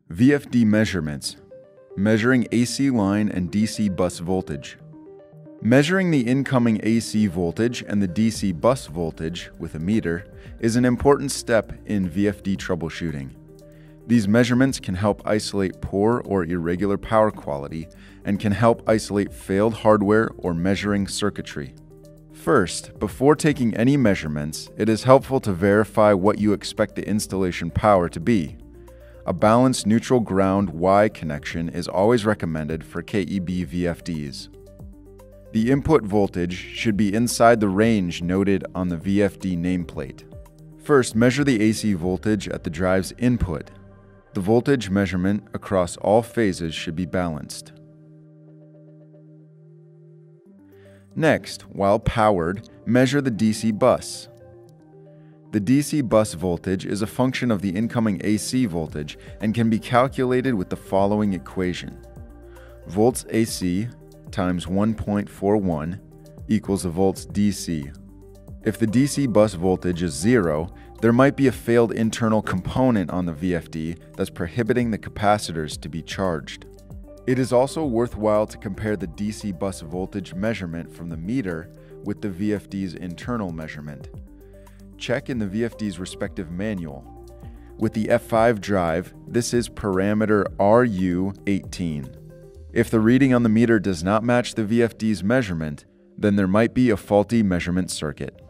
VFD measurements. Measuring AC line and DC bus voltage. Measuring the incoming AC voltage and the DC bus voltage with a meter is an important step in VFD troubleshooting. These measurements can help isolate poor or irregular power quality and can help isolate failed hardware or measuring circuitry. First, before taking any measurements, it is helpful to verify what you expect the installation power to be. A balanced neutral ground Y connection is always recommended for KEB VFDs. The input voltage should be inside the range noted on the VFD nameplate. First, measure the AC voltage at the drive's input. The voltage measurement across all phases should be balanced. Next, while powered, measure the DC bus. The DC bus voltage is a function of the incoming AC voltage and can be calculated with the following equation. Volts AC times 1.41 equals a volts DC. If the DC bus voltage is 0, there might be a failed internal component on the VFD that's prohibiting the capacitors to be charged. It is also worthwhile to compare the DC bus voltage measurement from the meter with the VFD's internal measurement. Check in the VFD's respective manual. With the F5 drive, this is parameter RU18. If the reading on the meter does not match the VFD's measurement, then there might be a faulty measurement circuit.